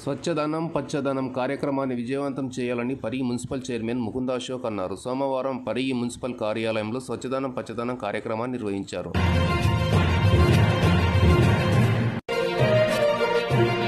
స్వచ్ఛదనం పచ్చదనం కార్యక్రమాన్ని విజయవంతం చేయాలని పరిగి మున్సిపల్ చైర్మన్ ముకుంద అశోక్ అన్నారు. సోమవారం పరిగి మున్సిపల్ కార్యాలయంలో స్వచ్ఛదనం పచ్చదనం కార్యక్రమాన్ని నిర్వహించారు.